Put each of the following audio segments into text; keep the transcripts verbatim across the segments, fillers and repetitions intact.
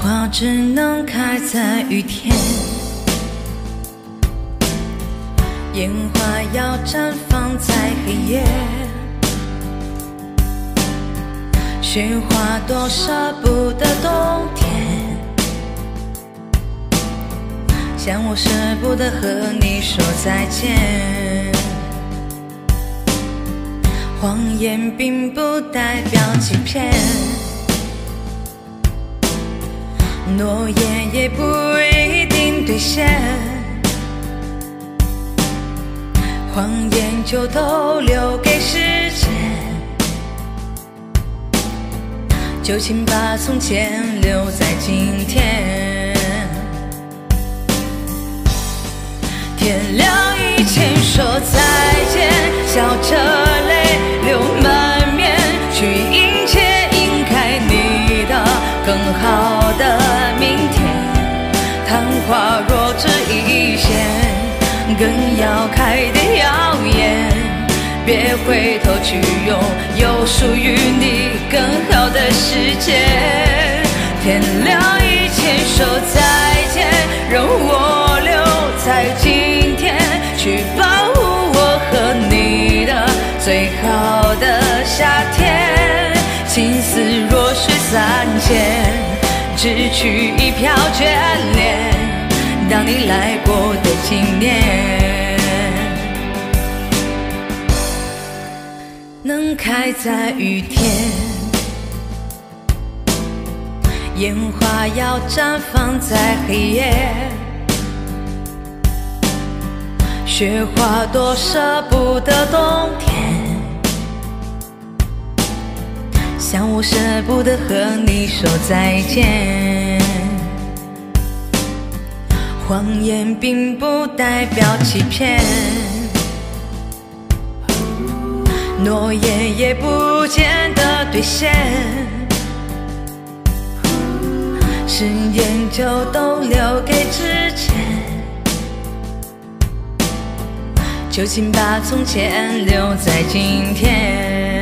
花只能开在雨天，烟花要绽放在黑夜。雪花多舍不得冬天，像我舍不得和你说再见。谎言并不代表欺骗，诺言也不一定兑现，谎言就都留给时间，就请把从前留在今天。天亮以前说再见，笑着泪流满面，去迎接迎开你的更好的明天。昙花若只一现，更要开的耀眼，别回头去拥有属于你更好的世界。天亮以前说再见，让我留在今天，去保护我和你的最好的夏天。情丝若水三千，只取一瓢眷恋，当你来过的纪念。能开在雨天，烟花要绽放在黑夜。雪花多舍不得冬天，像我舍不得和你说再见。谎言并不代表欺骗，诺言也不见得兑现，誓言就都留给之前，就请把从前留在今天。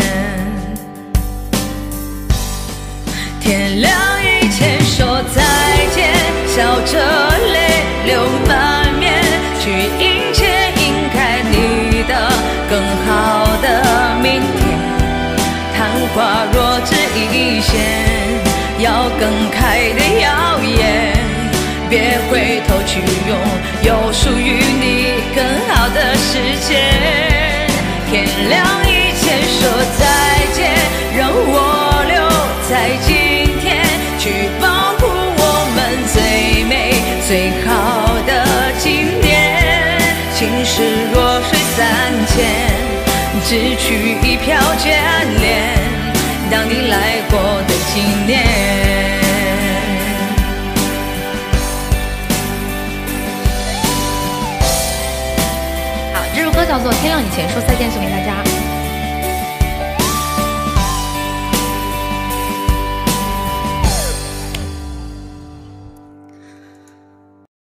天亮以前说再见，笑着泪流满面，去迎接迎开你的更好的明天。昙花若只一现，要更开的耀眼，别回头去拥有属于你更好的世界。天亮以前说再见，让我留在今天，去保护我们最美最好的纪念。情丝若水三千，只取一瓢眷恋，当你来过的纪念。 好，这首歌叫做《天亮以前说再见》，送给大家。